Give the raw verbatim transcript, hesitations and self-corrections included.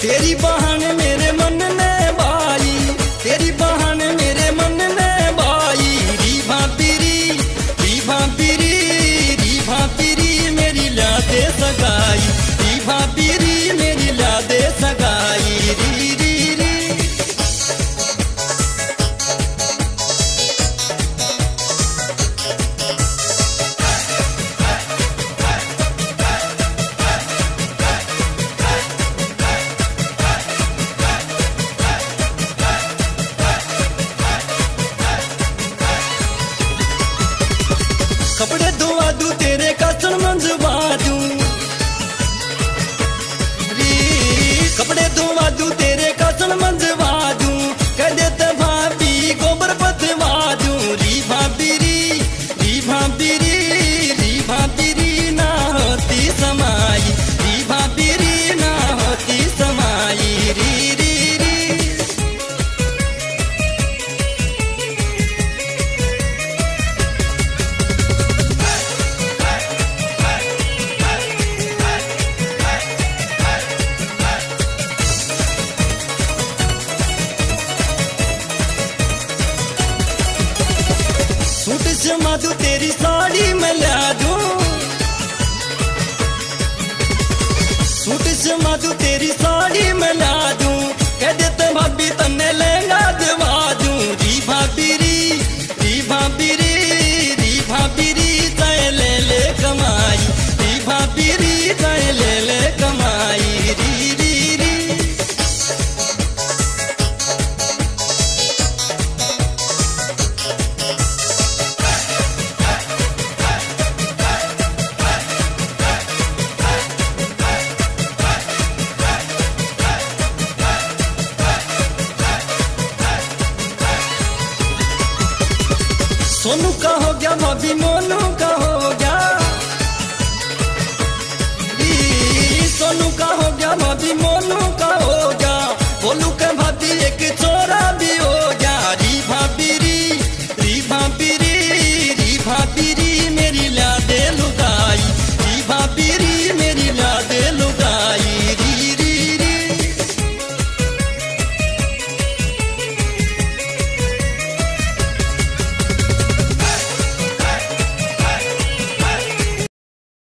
तेरी बहाने मेरे मन ने भाई, तेरी बहाने मेरे मन ने भाई। री भापीरी री भापीरी री भापीरी मेरी ला दे सगाई, री भापीरी मेरी ला दे सगाई। री री री कपड़े धोवा दूं तेरे कसन मंजवा दूं, री कपड़े धोवा दूं तेरे कसन मंजवा दूं। कह देते भाभी गोबर पथवा दूं। री भापीरी री भापीरी री भापीरी ना होती समाई, री भापीरी ना होती समाई। री री री सूट शमा दूं तेरी साड़ी मैं ला दूं, सूट शमा दूं तेरी साड़ी मैं ला दूं। कह देते भाभी तन्ने लहंगा दिवा दूं। री भापीरी री भापीरी री भापीरी चाहे ले ले कमाई, री भापीरी चाहे ले ले कमाई। री री री सोनू का हो गया भाभी मोर